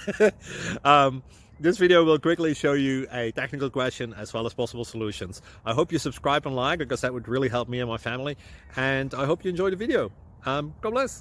This video will quickly show you a technical question as well as possible solutions. I hope you subscribe and like, because that would really help me and my family. And I hope you enjoy the video. God bless.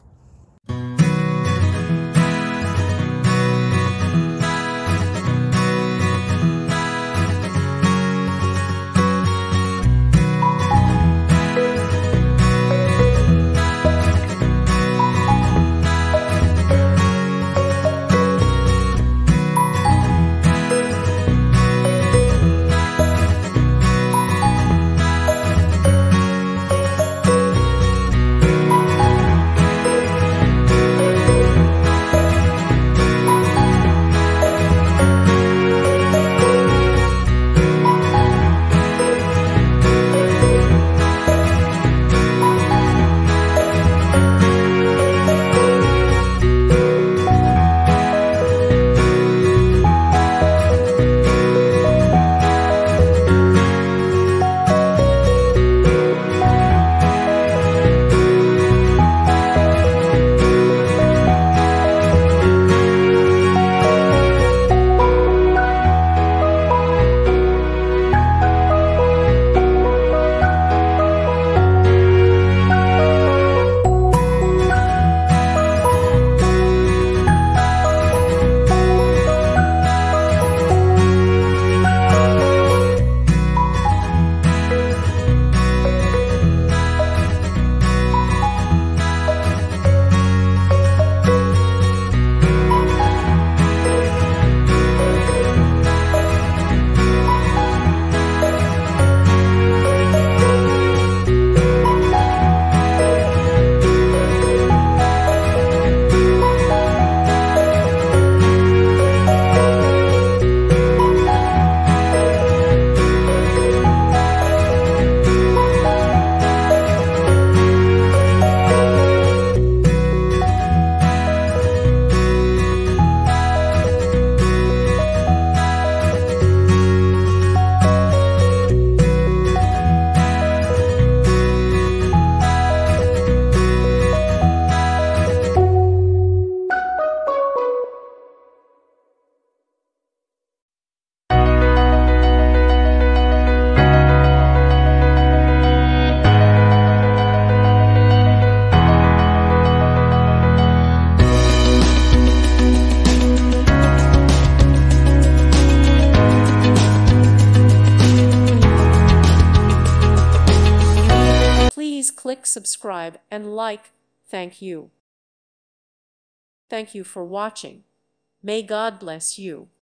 Please click subscribe and like. Thank you. Thank you for watching. May God bless you.